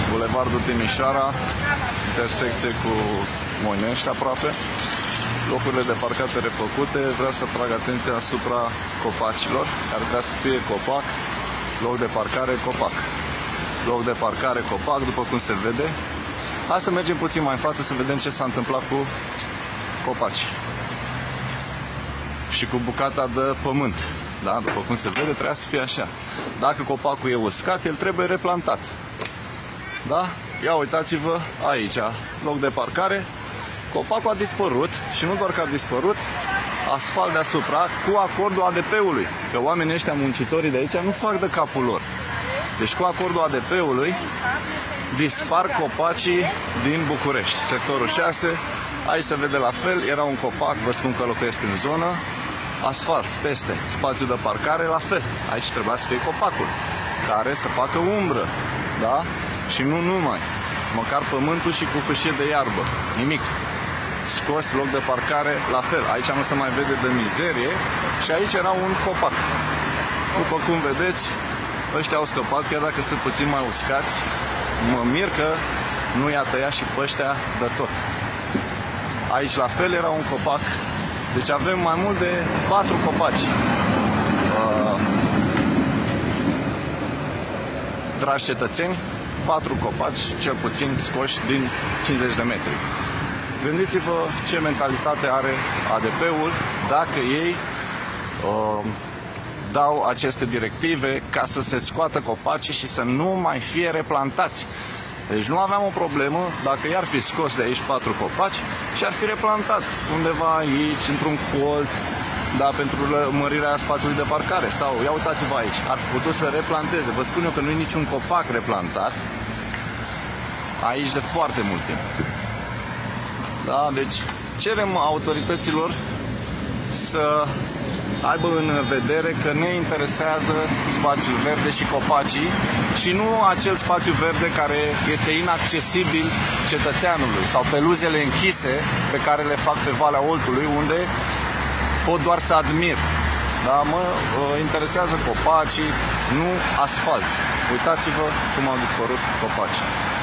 Bulevardul Timișoara, intersecție cu Moinești aproape. Locurile de parcate refăcute. Vreau să trag atenția asupra copacilor, care trebuie să fie copac, loc de parcare, copac. Loc de parcare, copac, după cum se vede. Hai să mergem puțin mai în față să vedem ce s-a întâmplat cu copaci și cu bucata de pământ. Da? După cum se vede, trebuia să fie așa. Dacă copacul e uscat, el trebuie replantat. Da? Ia uitați-vă aici, loc de parcare. Copacul a dispărut și nu doar că a dispărut, asfalt deasupra cu acordul ADP-ului. Că oamenii ăștia muncitorii de aici nu fac de capul lor. Deci cu acordul ADP-ului dispar copacii din București. Sectorul 6, aici se vede la fel, era un copac, vă spun că locuiesc în zonă, asfalt peste, spațiu de parcare la fel. Aici trebuia să fie copacul, care să facă umbră, da? Și nu numai, măcar pământul și cu fâșie de iarbă, nimic. Scos, loc de parcare, la fel. Aici nu se mai vede de mizerie și aici era un copac. După cum vedeți, ăștia au scăpat, chiar dacă sunt puțin mai uscați. Mă mir că nu i-a tăiat și pe ăștia de tot. Aici la fel era un copac. Deci avem mai mult de 4 copaci. Dragi cetățeni, 4 copaci, cel puțin scoși din 50 de metri. Gândiți-vă ce mentalitate are ADP-ul dacă ei dau aceste directive ca să se scoată copacii și să nu mai fie replantați. Deci nu aveam o problemă dacă i-ar fi scos de aici 4 copaci și ar fi replantat undeva aici, într-un colț, da, pentru mărirea spațiului de parcare. Sau, ia uitați-vă aici, ar fi putut să replanteze. Vă spun eu că nu e niciun copac replantat aici de foarte mult timp. Da, deci cerem autorităților să aibă în vedere că ne interesează spațiul verde și copacii și nu acel spațiu verde care este inaccesibil cetățeanului sau peluzele închise pe care le fac pe Valea Oltului, unde pot doar să admir. Da, mă interesează copacii, nu asfalt. Uitați-vă cum au dispărut copacii.